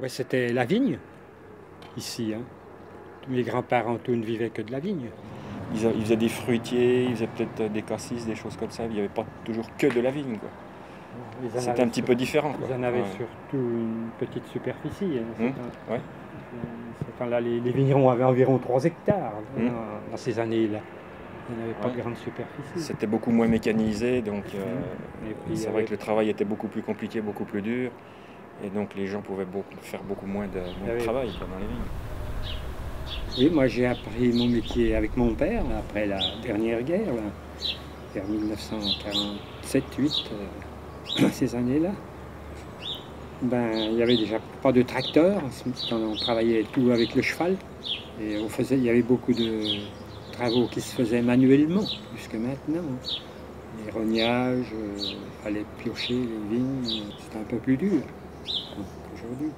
Ouais, c'était la vigne, ici. Hein. Mes grands-parents, tous ne vivaient que de la vigne. Ils faisaient des fruitiers, ils faisaient peut-être des cassis, des choses comme ça. Il n'y avait pas toujours que de la vigne, quoi. C'était un petit peu différent, quoi. Ils en avaient Ouais. surtout une petite superficie. Hein. Ouais. Ce temps-là, les vignerons avaient environ 3 hectares Hum. dans ces années-là. Il n'y avait pas Ouais. de grande superficie. C'était beaucoup moins mécanisé, donc Et puis, c'est vrai que le travail était beaucoup plus compliqué, beaucoup plus dur. Et donc les gens pouvaient faire beaucoup moins de travail quoi, dans les vignes. oui, moi j'ai appris mon métier avec mon père là, après la dernière guerre, là, vers 1947-8, ces années-là. Ben, il n'y avait déjà pas de tracteur, on travaillait tout avec le cheval. Et il y avait beaucoup de travaux qui se faisaient manuellement, jusque maintenant. Les rognages, il fallait piocher les vignes, c'était un peu plus dur qu'aujourd'hui.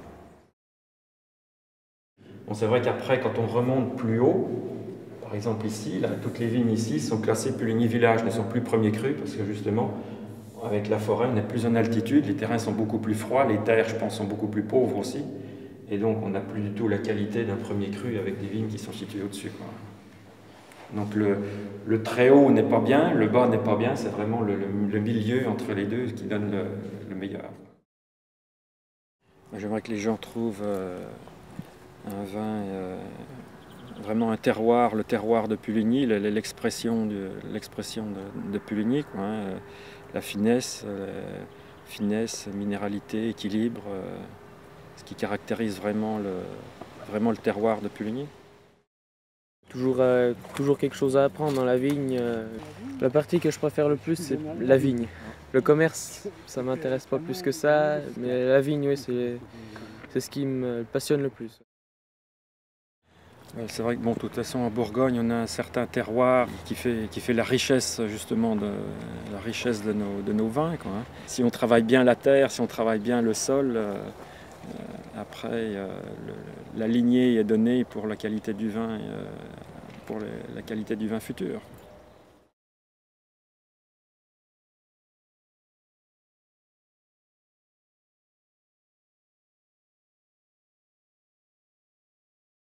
Bon, c'est vrai qu'après, quand on remonte plus haut, par exemple ici, là, toutes les vignes ici sont classées Puligny Village, ne sont plus premier cru, parce que justement, avec la forêt, on est plus en altitude, les terrains sont beaucoup plus froids, les terres, je pense, sont beaucoup plus pauvres aussi. Et donc, on n'a plus du tout la qualité d'un premier cru avec des vignes qui sont situées au-dessus, quoi. Donc le très haut n'est pas bien, le bas n'est pas bien, c'est vraiment le milieu entre les deux qui donne le meilleur. J'aimerais que les gens trouvent un vin, vraiment un terroir, le terroir de Puligny, l'expression de Puligny, quoi, hein, la finesse, minéralité, équilibre, ce qui caractérise vraiment le terroir de Puligny. Toujours quelque chose à apprendre dans la vigne. La partie que je préfère le plus, c'est la vigne. Le commerce, ça m'intéresse pas plus que ça, mais la vigne, oui, c'est ce qui me passionne le plus. C'est vrai que bon, de toute façon en Bourgogne, on a un certain terroir qui fait la richesse justement de nos vins, quoi, hein. Si on travaille bien la terre, si on travaille bien le sol, après la lignée est donnée pour la qualité du vin, pour la qualité du vin futur.